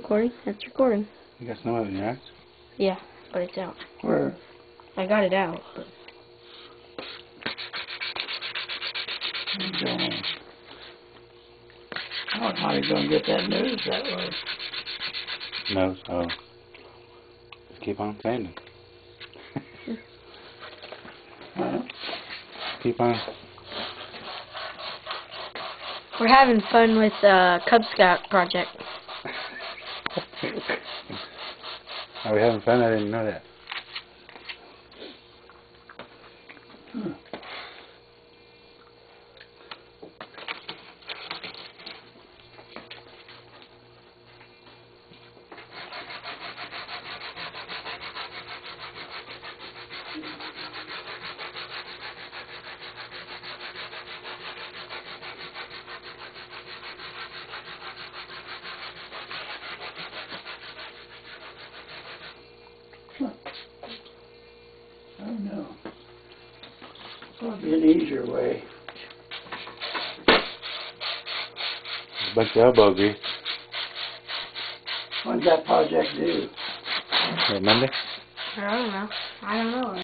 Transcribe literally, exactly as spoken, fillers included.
recording. That's recording. You got some of it in your eyes? Yeah, but it's out. Where? I got it out, but... How are you going to get that news that way? No, so... Just keep on sanding. Huh? Keep on. We're having fun with uh, Cub Scout project. Are we having fun? I didn't know that. Hmm. I don't know. Probably an easier way. Bunch of elbow grease. When's that project due? Monday? I don't know. I don't know.